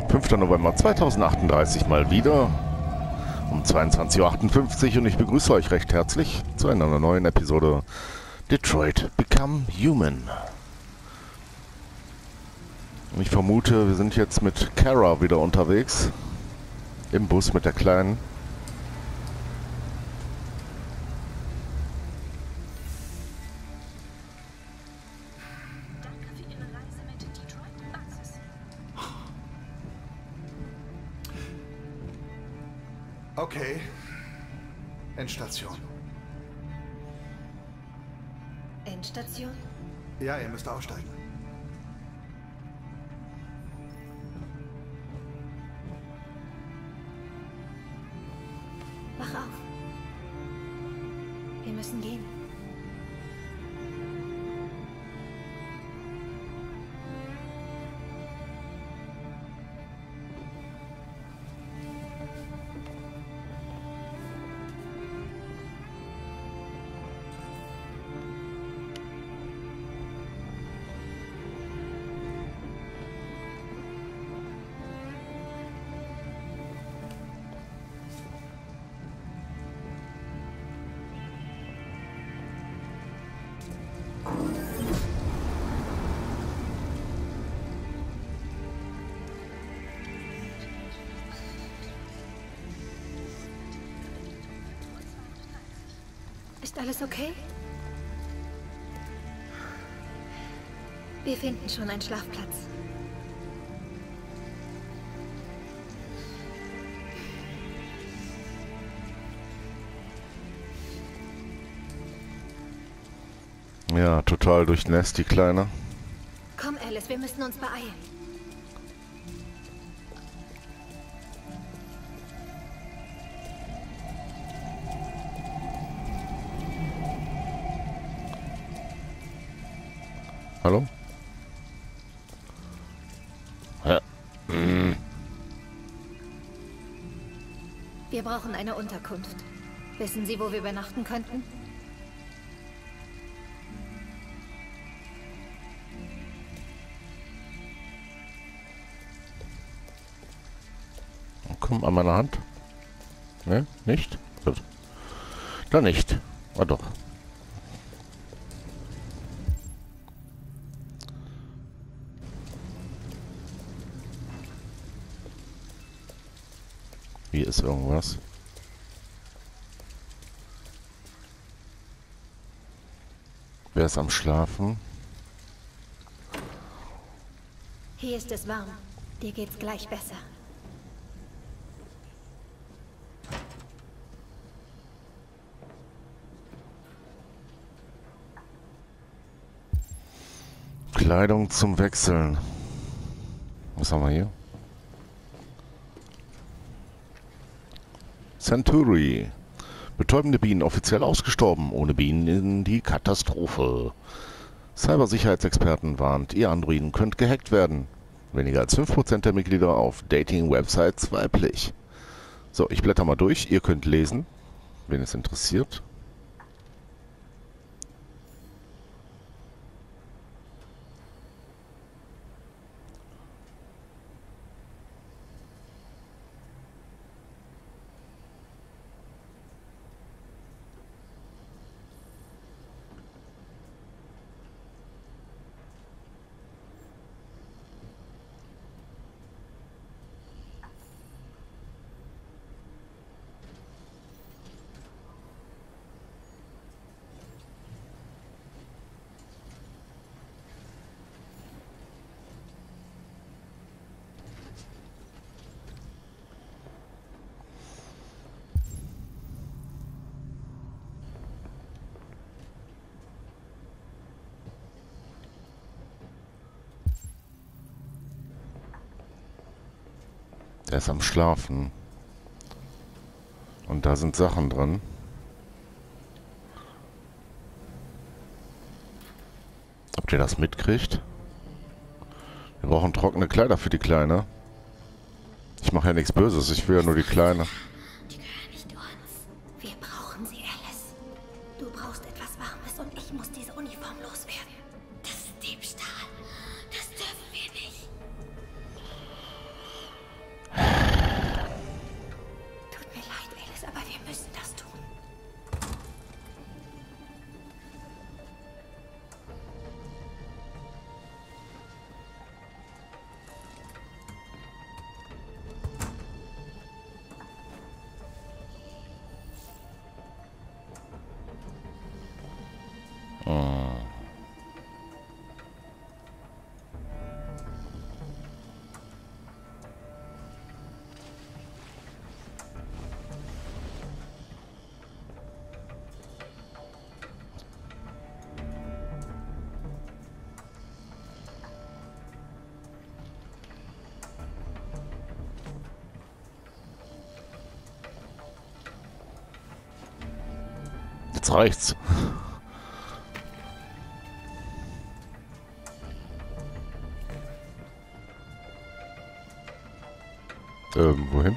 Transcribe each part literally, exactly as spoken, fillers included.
fünfter November zweitausendachtunddreißig mal wieder um zweiundzwanzig Uhr achtundfünfzig und ich begrüße euch recht herzlich zu einer neuen Episode Detroit Become Human. Und ich vermute, wir sind jetzt mit Kara wieder unterwegs, im Bus mit der Kleinen. Okay. Endstation. Endstation? Ja, ihr müsst aussteigen. Wach auf. Wir müssen gehen. Ist alles okay? Wir finden schon einen Schlafplatz. Ja, total durchnässt, die Kleine. Komm, Alice, wir müssen uns beeilen. Hallo? Ja. Mm. Wir brauchen eine Unterkunft. Wissen Sie, wo wir übernachten könnten? Komm, an meiner Hand. Ne? Nicht? Gut. Dann nicht. Ah doch. Hier ist irgendwas. Wer ist am Schlafen? Hier ist es warm. Dir geht's gleich besser. Kleidung zum Wechseln. Was haben wir hier? Century. Betäubende Bienen offiziell ausgestorben. Ohne Bienen in die Katastrophe. Cybersicherheitsexperten warnt, ihr Androiden könnt gehackt werden. Weniger als fünf Prozent der Mitglieder auf Dating-Websites weiblich. So, ich blätter mal durch. Ihr könnt lesen, wen es interessiert. Der ist am Schlafen. Und da sind Sachen drin. Habt ihr das mitkriegt? Wir brauchen trockene Kleider für die Kleine. Ich mache ja nichts Böses, ich will ja nur die Kleine. Die gehören nicht uns. Wir brauchen sie, Alice. Du brauchst etwas Warmes und ich muss diese Uniform loswerden. Das ist Diebstahl. Das dürfen wir nicht. Jetzt reicht's. Ähm, wohin?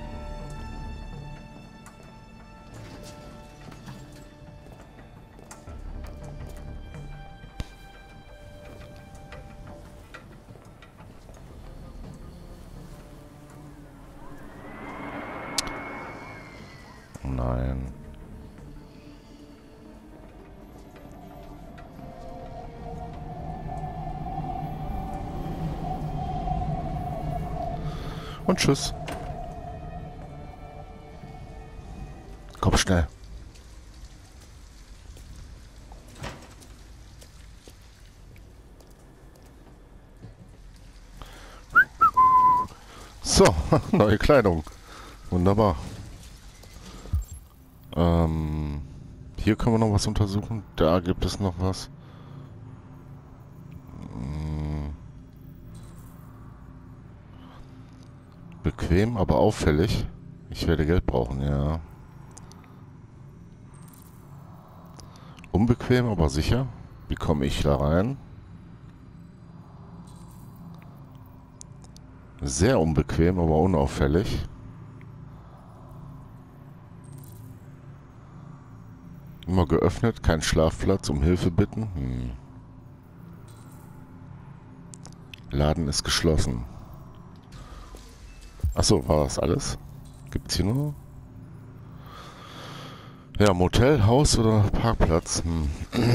Nein. Und tschüss. Komm schnell. So, neue Kleidung. Wunderbar. Ähm, hier können wir noch was untersuchen. Da gibt es noch was. Hm. Bequem, aber auffällig. Ich werde Geld brauchen, ja. Unbequem, aber sicher. Wie komme ich da rein? Sehr unbequem, aber unauffällig. Immer geöffnet, kein Schlafplatz, um Hilfe bitten. Hm. Laden ist geschlossen. Achso, war das alles? Gibt's hier nur? Ja, Motel, Haus oder Parkplatz? Hm.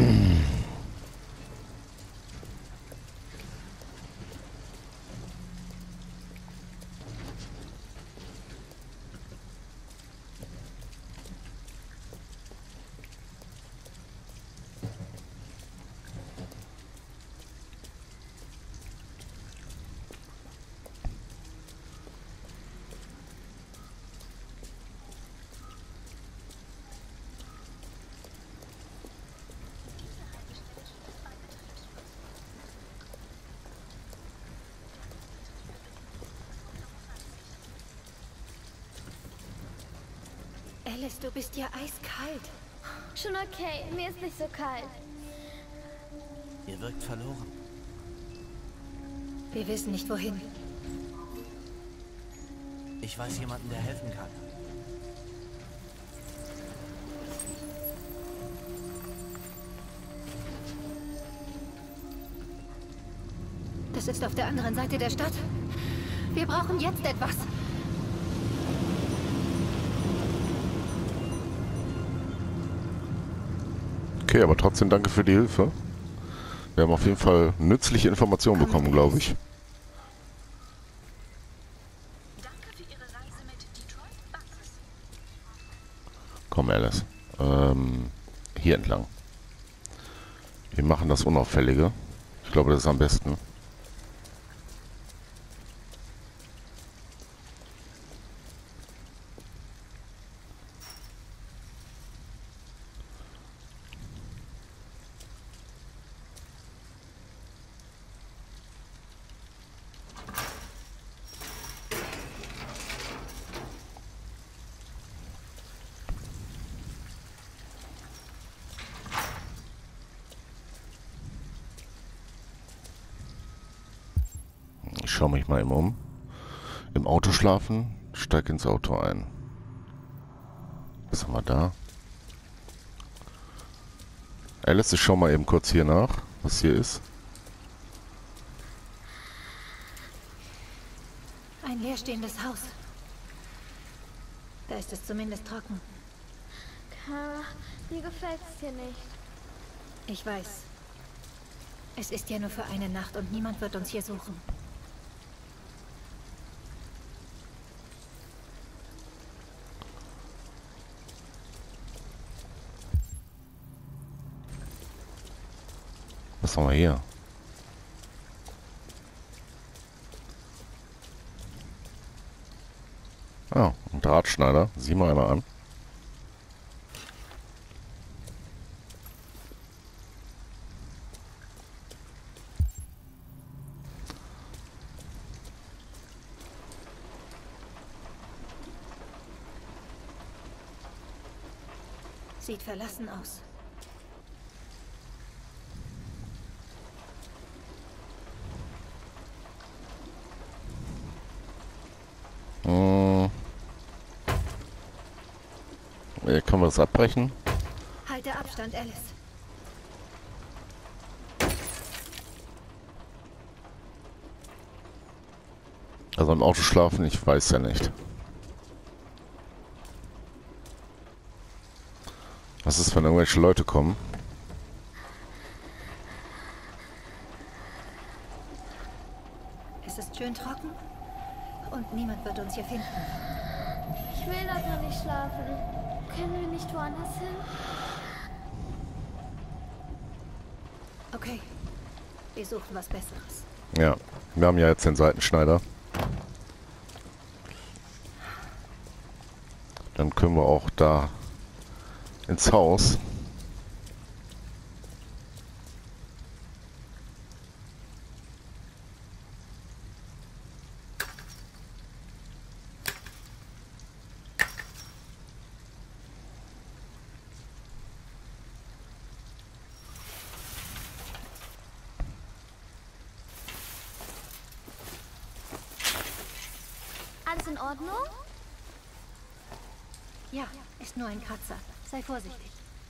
Alice, du bist ja eiskalt. Schon okay, mir ist nicht so kalt. Ihr wirkt verloren. Wir wissen nicht wohin. Ich weiß jemanden, der helfen kann. Das ist auf der anderen Seite der Stadt. Wir brauchen jetzt etwas. Okay, aber trotzdem danke für die Hilfe. Wir haben auf jeden Fall nützliche Informationen bekommen, glaube ich. Danke für Ihre Reise mit Detroit Buses. Komm, Alice. Ähm, hier entlang. Wir machen das Unauffällige. Ich glaube, das ist am besten. Ich schaue mich mal eben um. Im Auto schlafen, steig ins Auto ein. Was haben wir da? Alice, ich schau mal eben kurz hier nach, was hier ist. Ein leerstehendes Haus. Da ist es zumindest trocken. Kara, mir gefällt es hier nicht. Ich weiß. Es ist ja nur für eine Nacht und niemand wird uns hier suchen. Was haben wir hier? Ah, ein Drahtschneider. Sieh mal einmal an. Sieht verlassen aus. Hm. Hier kann man das abbrechen. Halte Abstand, Alice. Also im Auto schlafen, ich weiß ja nicht. Was ist, wenn irgendwelche Leute kommen? Es ist schön trocken und niemand wird uns hier finden. Ich will doch noch nicht schlafen. Können wir nicht woanders hin? Okay, wir suchen was Besseres. Ja, wir haben ja jetzt den Seitenschneider. Dann können wir auch da ins Haus. Alles in Ordnung? Ja, ist nur ein Kratzer. Sei vorsichtig.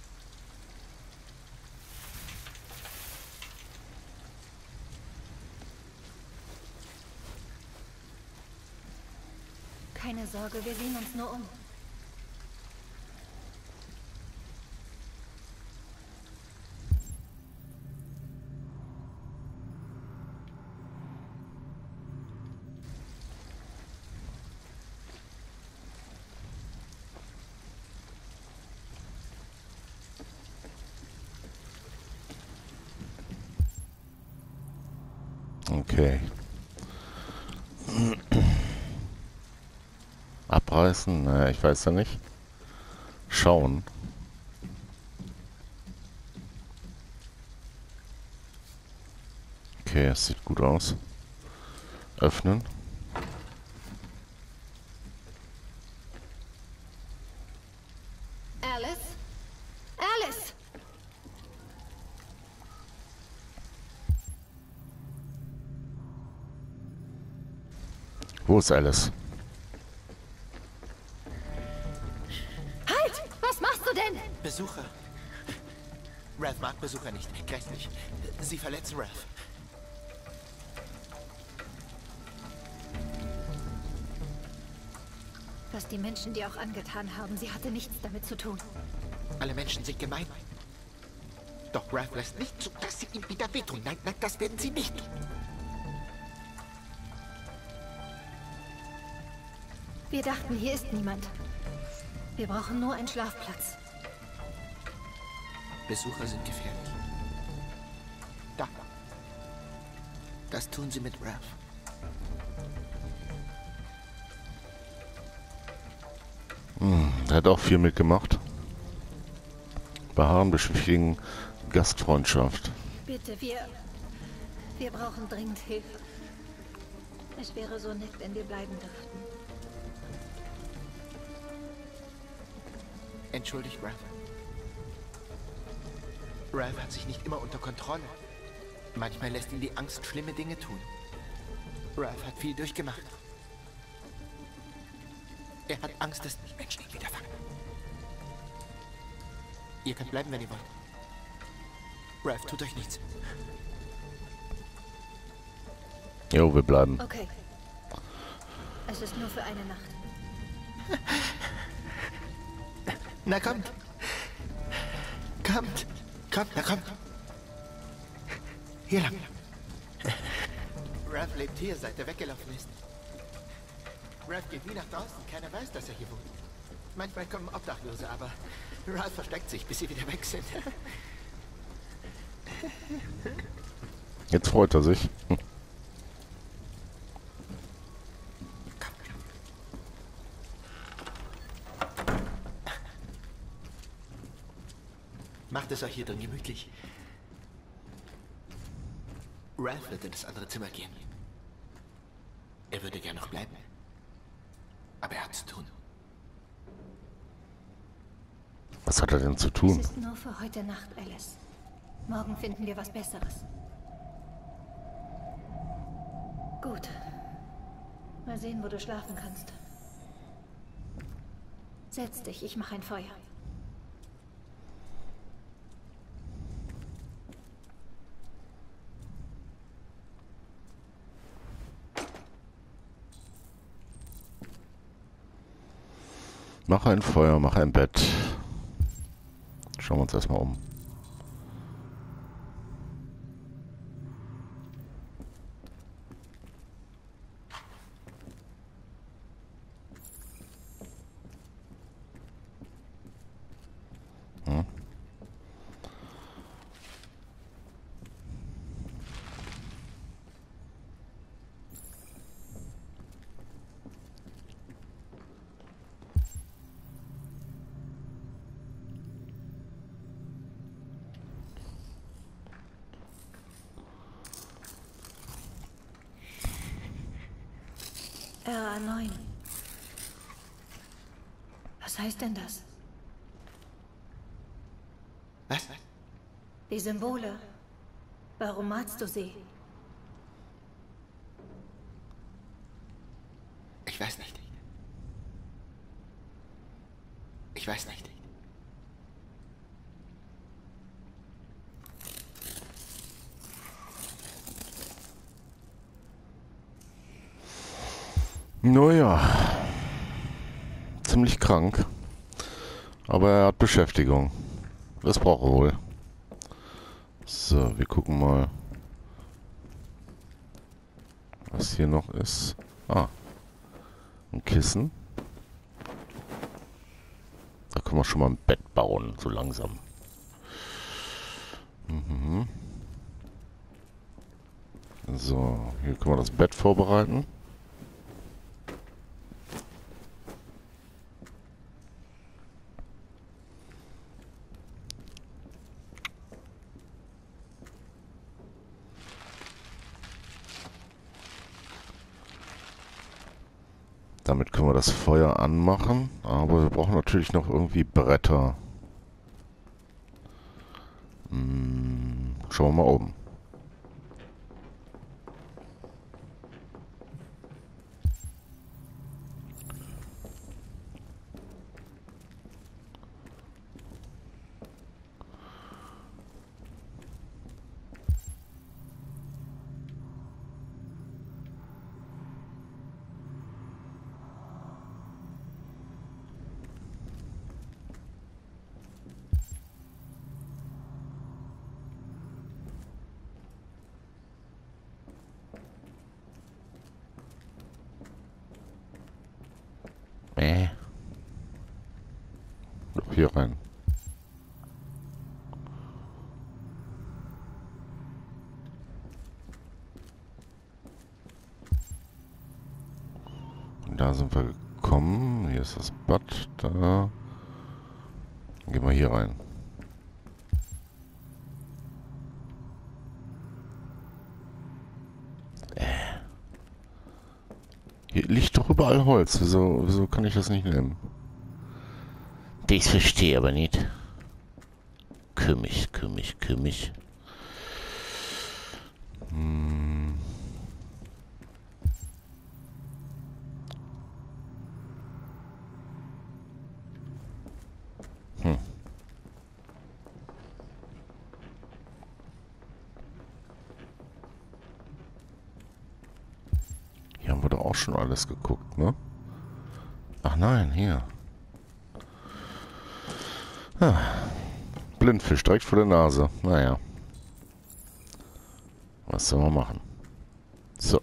Keine Sorge, wir sehen uns nur um. Okay. Abreißen? Naja, ich weiß ja nicht. Schauen. Okay, es sieht gut aus. Öffnen. Alice? Alice! Wo ist Alice? Halt! Was machst du denn? Besucher. Ralph mag Besucher nicht. Grässlich. Sie verletzen Ralph. Was die Menschen dir auch angetan haben, sie hatte nichts damit zu tun. Alle Menschen sind gemein. Doch Ralph lässt nicht zu, dass sie ihm wieder wehtun. Nein, nein, das werden sie nicht tun. Wir dachten, hier ist niemand. Wir brauchen nur einen Schlafplatz. Besucher sind gefährlich. Da. Das tun sie mit Ralph. Hm, der hat auch viel mitgemacht. Beharren, beschwichtigen, Gastfreundschaft. Bitte, wir... Wir brauchen dringend Hilfe. Es wäre so nett, wenn wir bleiben dürften. Entschuldigt, Ralph. Ralph hat sich nicht immer unter Kontrolle. Manchmal lässt ihn die Angst schlimme Dinge tun. Ralph hat viel durchgemacht. Er hat Angst, dass die Menschen ihn wieder fangen. Ihr könnt bleiben, wenn ihr wollt. Ralph, tut euch nichts. Jo, wir bleiben. Okay. Es ist nur für eine Nacht. Na kommt. Kommt. Kommt, na kommt. Hier lang. Ralph lebt hier, seit er weggelaufen ist. Ralph geht nie nach draußen. Keiner weiß, dass er hier wohnt. Manchmal kommen Obdachlose, aber Ralph versteckt sich, bis sie wieder weg sind. Jetzt freut er sich. Hm. Macht es euch hier drin gemütlich. Ralph wird in das andere Zimmer gehen. Er würde gern noch bleiben. Aber er hat zu tun. Was hat er denn zu Es tun? ist nur für heute Nacht, Alice. Morgen finden wir was Besseres. Gut. Mal sehen, wo du schlafen kannst. Setz dich, ich mache ein Feuer. Mach ein Feuer, mach ein Bett. Schauen wir uns erstmal um. Hm. R A neun. Was heißt denn das? Was? Die Symbole. Warum malst du sie? Ich weiß nicht. Ich weiß nicht. Naja. Ziemlich krank. Aber er hat Beschäftigung. Das braucht er wohl. So, wir gucken mal, was hier noch ist. Ah. Ein Kissen. Da können wir schon mal ein Bett bauen, so langsam. Mhm. So, hier können wir das Bett vorbereiten. Damit können wir das Feuer anmachen, aber wir brauchen natürlich noch irgendwie Bretter. Hm, schauen wir mal oben. Äh. Doch hier rein. Und da sind wir gekommen. Hier ist das Bad. Da. Gehen wir hier rein. Hier liegt doch überall Holz. Wieso, wieso kann ich das nicht nehmen? Das verstehe aber nicht. Kümmig, kümmig, kümmig. Hm. Hm. Hier haben wir doch auch schon alles geguckt, ne? Ach nein, hier. Ah. Blindfisch direkt vor der Nase. Naja. Was soll man machen? So.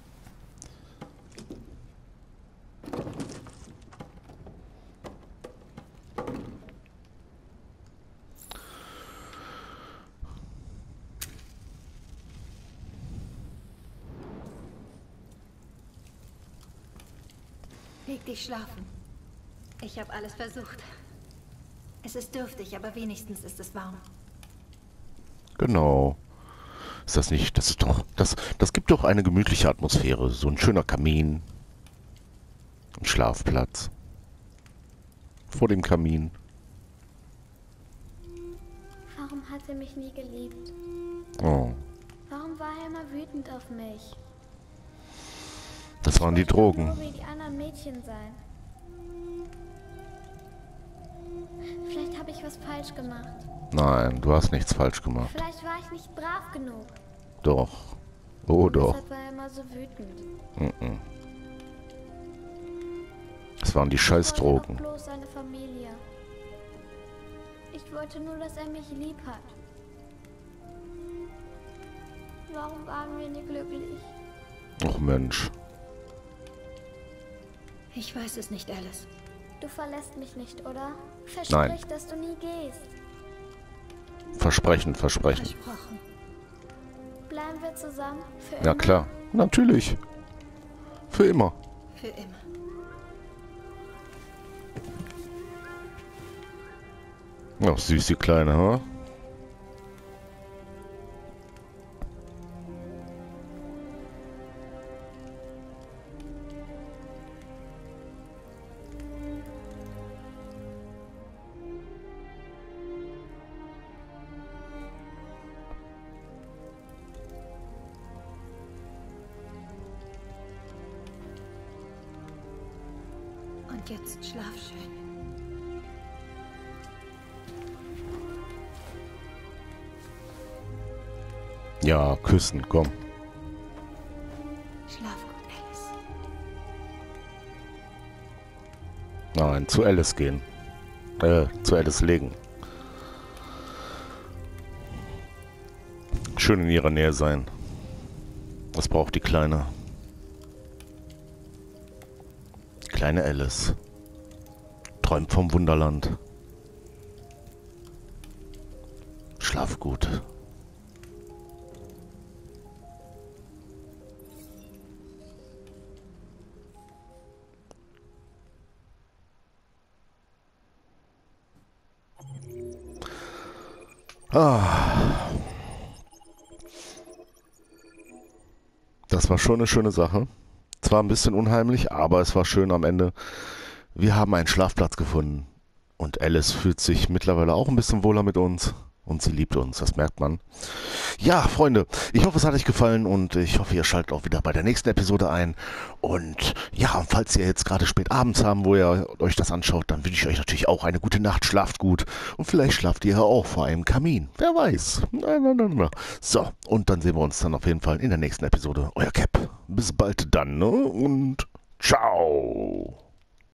Leg dich schlafen. Ich habe alles versucht. Es ist dürftig, aber wenigstens ist es warm. Genau. Ist das nicht, das ist doch, das, das gibt doch eine gemütliche Atmosphäre. So ein schöner Kamin. Ein Schlafplatz. Vor dem Kamin. hatte mich nie geliebt. Oh, Warum war er immer wütend auf mich? das waren die Ich wollte doch Drogen. nur wie die anderen Mädchen sein. Vielleicht habe ich was falsch gemacht. Nein, du hast nichts falsch gemacht. Vielleicht war ich nicht brav genug. Doch. Oh doch. Deshalb war er immer so wütend. Mhm. Das waren die Ich wollte Scheißdrogen. doch bloß seine Familie. Ich wollte nur, dass er mich lieb hat. Warum waren wir nie glücklich? Och Mensch. Ich weiß es nicht, Alice. Du verlässt mich nicht, oder? Versprich, Nein. dass du nie gehst. Versprechen, versprechen. Versprochen. Bleiben wir zusammen? Für Ja immer? klar. Natürlich. Für immer. Für immer. Ach, süß, die Kleine, ha? Und jetzt schlaf schön. Ja, küssen, komm. Schlaf gut, Alice. Nein, zu Alice gehen. Äh, zu Alice legen. Schön in ihrer Nähe sein. Das braucht die Kleine. Die kleine Alice. Träumt vom Wunderland. Schlaf gut. Ah. Das war schon eine schöne Sache. Zwar ein bisschen unheimlich, aber es war schön am Ende. Wir haben einen Schlafplatz gefunden. Und Alice fühlt sich mittlerweile auch ein bisschen wohler mit uns. Und sie liebt uns, das merkt man. Ja, Freunde, ich hoffe, es hat euch gefallen und ich hoffe, ihr schaltet auch wieder bei der nächsten Episode ein. Und ja, falls ihr jetzt gerade spät abends haben, wo ihr euch das anschaut, dann wünsche ich euch natürlich auch eine gute Nacht, schlaft gut. Und vielleicht schlaft ihr ja auch vor einem Kamin. Wer weiß. Na, na, na, na. So, und dann sehen wir uns dann auf jeden Fall in der nächsten Episode. Euer Cap. Bis bald dann, ne? Und ciao.